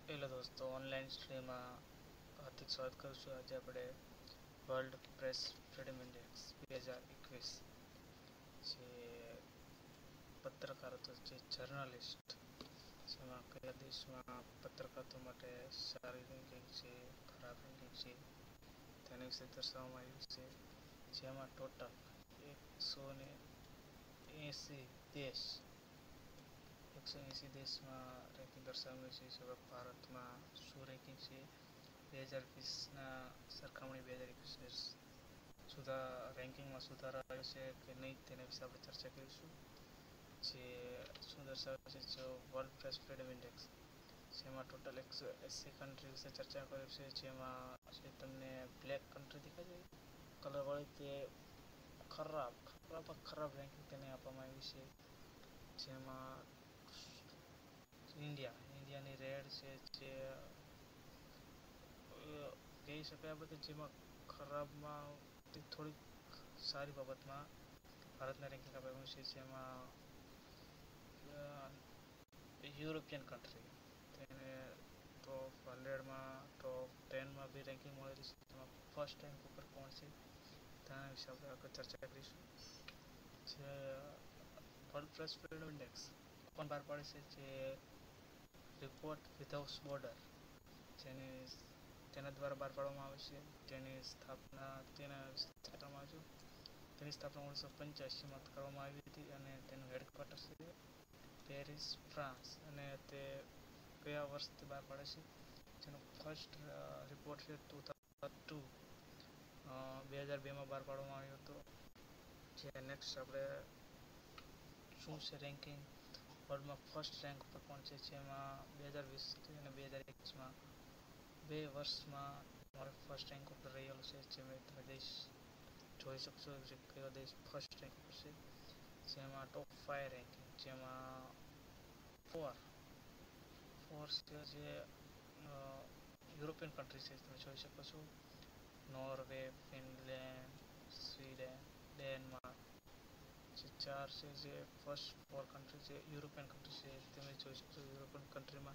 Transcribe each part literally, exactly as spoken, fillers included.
Hello દોસ્તો, online સ્ટ્રીમમાં હાર્દિક સ્વાગત કરું છું. આજે આપણે વર્લ્ડ પ્રેસ ફ્રીડમ ઇન્ડેક્સ બે હજાર એકવીસ જે પત્રકારો જે જર્નલિસ્ટ જેમાં કયા દેશમાં પત્રકારો માટે સારી રેન્કિંગ છે, ખરાબ રેન્કિંગ છે તેના વિશે દર્શાવવામાં આવ્યું છે. જેમાં ટોટલ એકસો ને એંસી દેશ એકસો એંસી દેશમાં રેન્કિંગ દર્શાવ્યું છે. જેમાં ભારતમાં શું રેન્કિંગ છે, બે હજાર વીસના સરખામણી બે હજાર એકવીસ સુધા રેન્કિંગમાં સુધારો આવ્યો છે કે નહીં તેના વિશે આપણે ચર્ચા કરીશું. જે શું દર્શાવે છે જો વર્લ્ડ પ્રેસ ફ્રીડમ ઇન્ડેક્સ, જેમાં ટોટલ એકસો એંસી કન્ટ્રી વિશે ચર્ચા કરી છે. જેમાં જે તમને બ્લેક કન્ટ્રી દેખાય છે કલરવાળી, તે ખરાબ ખરાબ ખરાબ રેન્કિંગ તેને આપવામાં આવી છે. જેમાં ઇન્ડિયા ઇન્ડિયાની રેડ છે, જે કહી શકાય આપણે કે જેમાં ખરાબમાં થોડીક સારી બાબતમાં ભારતના રેન્કિંગ આપવામાં છે. જેમાં યુરોપિયન કન્ટ્રી તેને ટોપ હંડ્રેડમાં ટોપ ટેનમાં બી રેન્કિંગ મળેલી છે. તેમાં ફર્સ્ટ રેન્ક ઉપર કોણ છે તેના વિશે આપણે આગળ ચર્ચા કરીશું. જે વર્લ્ડ પ્રેસ ફ્રીડમ ઇન્ડેક્સ કોણ બહાર પાડે છે? જે રિપોર્ટ વિધાઉટ બોર્ડર જેની તેના દ્વારા બહાર પાડવામાં આવે છે. તેની સ્થાપના તેના કરવામાં આવે છે. તેની સ્થાપના ઓગણીસો પંચ્યાસીમાં કરવામાં આવી હતી અને તેનું હેડક્વાર્ટર છે પેરિસ, ફ્રાન્સ. અને તે કયા વર્ષથી બહાર પાડે છે? જેનો ફર્સ્ટ રિપોર્ટ છે ટુ થાઉઝન્ડ ટુ બે હજાર બેમાં બહાર પાડવામાં આવ્યો હતો. જે નેક્સ્ટ આપણે શું છે રેન્કિંગ વર્લ્ડમાં ફર્સ્ટ રેન્ક પર કોણ છે? જેમાં બે હજાર વીસ અને બે હજાર એકવીસમાં બે વર્ષમાં મારો ફર્સ્ટ રેન્ક ઉપર રહેલો છે. જેમાં તમે દેશ જોઈ શકશો જે કયો દેશ ફર્સ્ટ રેન્ક પર છે. જેમાં ટોપ ફાઈવ રેન્કિંગ, જેમાં ફોર ફોર જે યુરોપિયન કન્ટ્રી છે તમે જોઈ શકો છો. Norway, Finland, Sweden, Denmark. જે ચાર છે જે ફર્સ્ટ ફોર કન્ટ્રી છે યુરોપિયન કન્ટ્રી છે. તમે જોઈ શકશો યુરોપિયન કન્ટ્રીમાં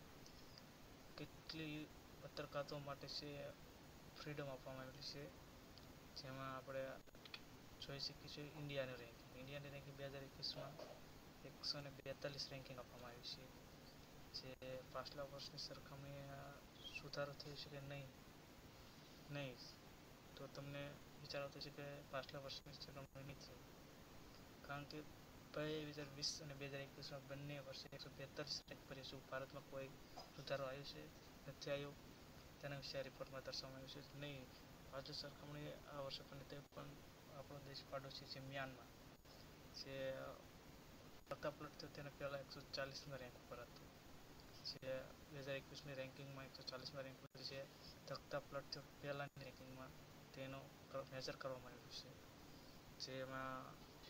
કેટલી પત્રકારો માટે છે ફ્રીડમ આપવામાં આવેલી છે. જેમાં આપણે જોઈ શકીએ છીએ ઇન્ડિયાની રેન્કિંગ ઇન્ડિયાની રેન્કિંગ બે હજાર એકવીસમાં એકસો ને બેતાલીસ રેન્કિંગ આપવામાં આવી છે. જે પાછલા વર્ષની સરખામણી સુધારો થયો છે કે નહીં નહીં તો તમને વિચાર આવતો છે કે પાછલા વર્ષની સરખામણી નહીં થઈ, કારણ કે બે હજાર વીસ અને બે હજાર એકવીસમાં બંને વર્ષે એકસો બેતાલીસ રેન્ક પર શું ભારતમાં કોઈ સુધારો આવ્યો છે? નથી આવ્યો. તેના વિશે આ રિપોર્ટમાં દર્શાવવામાં આવ્યું છે. નહીં, આજે સરખામણી આ વર્ષે પણ તે પણ આપણો દેશ પાડોશી છે મ્યાનમાર, જે તખતા પલટ થયો તેને પહેલાં એકસો ચાલીસમાં રેન્ક પર હતું. જે બે હજાર એકવીસની રેન્કિંગમાં એકસો ચાલીસમાં રેન્ક પર છે. તખતા પલટ થયો પહેલાંની રેન્કિંગમાં તેનો મેજર કરવામાં આવ્યું છે. જેમાં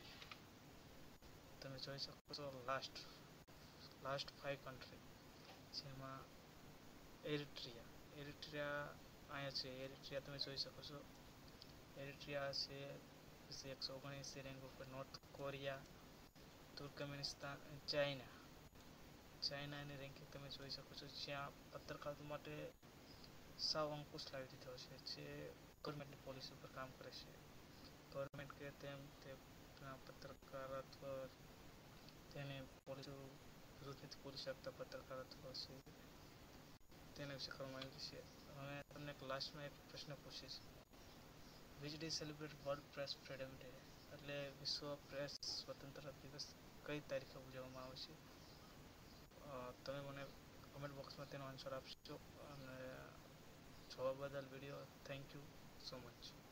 તમે જોઈ શકો છો લાસ્ટ લાસ્ટ ફાઈવ કન્ટ્રી, જેમાં એરિટ્રિયા એરિટ્રિયા અહીંયા છે. એરિટ્રિયા તમે જોઈ શકો છો. એરિટ્રિયા છે એકસો ઓગણએંસી રેન્ક ઉપર. નોર્થ કોરિયા, તુર્કમેનિસ્તાન અને ચાઇના ચાઇનાની રેન્કિંગ તમે જોઈ શકો છો. જ્યાં પત્રકારો માટે સાવ અંકુશ લાવી દીધો છે. જે ગવર્મેન્ટની પોલિસી ઉપર કામ કરે છે. ગવર્મેન્ટ કે તેમ તે પત્રકારત્વ તેને પોલિસી વિરુદ્ધની પોલિસી આપતા પત્રકારત્વ છે તેના વિશે કરવામાં આવ્યું છે. હવે તમને એક લાસ્ટમાં એક પ્રશ્ન પૂછીશ, which day celebrate world press freedom day? એટલે વિશ્વ પ્રેસ સ્વતંત્રતા દિવસ કઈ તારીખે ઉજવવામાં આવે છે? તમે મને કમેન્ટ બોક્સમાં તેનો આન્સર આપશો. અને જોવા બદલ video thank you so much.